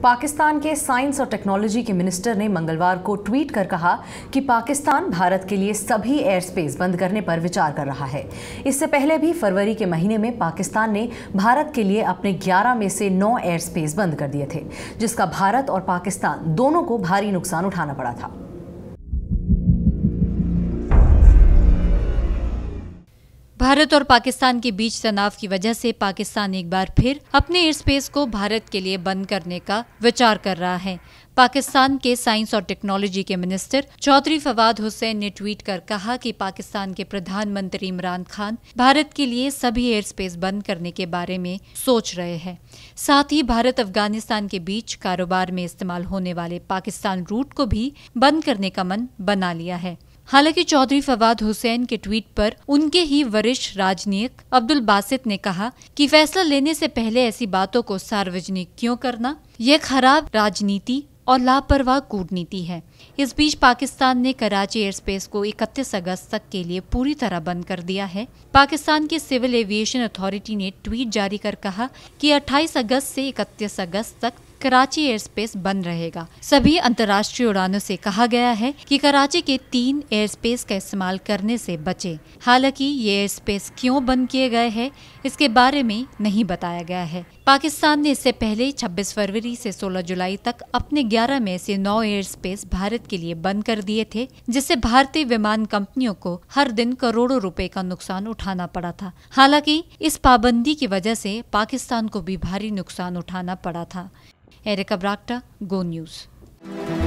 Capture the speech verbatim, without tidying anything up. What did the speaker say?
पाकिस्तान के साइंस और टेक्नोलॉजी के मिनिस्टर ने मंगलवार को ट्वीट कर कहा कि पाकिस्तान भारत के लिए सभी एयर स्पेस बंद करने पर विचार कर रहा है। इससे पहले भी फरवरी के महीने में पाकिस्तान ने भारत के लिए अपने ग्यारह में से नौ एयर स्पेस बंद कर दिए थे, जिसका भारत और पाकिस्तान दोनों को भारी नुकसान उठाना पड़ा था। भारत और पाकिस्तान के बीच तनाव की वजह से पाकिस्तान एक बार फिर अपने एयर स्पेस को भारत के लिए बंद करने का विचार कर रहा है। पाकिस्तान के साइंस और टेक्नोलॉजी के मिनिस्टर चौधरी फवाद हुसैन ने ट्वीट कर कहा कि पाकिस्तान के प्रधानमंत्री इमरान खान भारत के लिए सभी एयर स्पेस बंद करने के बारे में सोच रहे हैं। साथ ही भारत अफगानिस्तान के बीच कारोबार में इस्तेमाल होने वाले पाकिस्तान रूट को भी बंद करने का मन बना लिया है। हालांकि चौधरी फवाद हुसैन के ट्वीट पर उनके ही वरिष्ठ राजनीतिक अब्दुल बासित ने कहा कि फैसला लेने से पहले ऐसी बातों को सार्वजनिक क्यों करना, यह खराब राजनीति और लापरवाह कूटनीति है। इस बीच पाकिस्तान ने कराची एयर स्पेस को इकतीस अगस्त तक के लिए पूरी तरह बंद कर दिया है। पाकिस्तान की सिविल एविएशन अथॉरिटी ने ट्वीट जारी कर कहा कि अट्ठाईस अगस्त से इकतीस अगस्त तक कराची एयर स्पेस बंद रहेगा। सभी अंतर्राष्ट्रीय उड़ानों से कहा गया है कि कराची के तीन एयर स्पेस का इस्तेमाल करने से बचे। हालांकि ये एयर स्पेस क्यों बंद किए गए हैं, इसके बारे में नहीं बताया गया है। पाकिस्तान ने इससे पहले छब्बीस फरवरी से सोलह जुलाई तक अपने ग्यारह में से नौ एयर स्पेस भारत के लिए बंद कर दिए थे, जिससे भारतीय विमान कंपनियों को हर दिन करोड़ों रुपए का नुकसान उठाना पड़ा था। हालांकि इस पाबंदी की वजह से पाकिस्तान को भी भारी नुकसान उठाना पड़ा था। एरिका ब्राक्टा, गो न्यूज।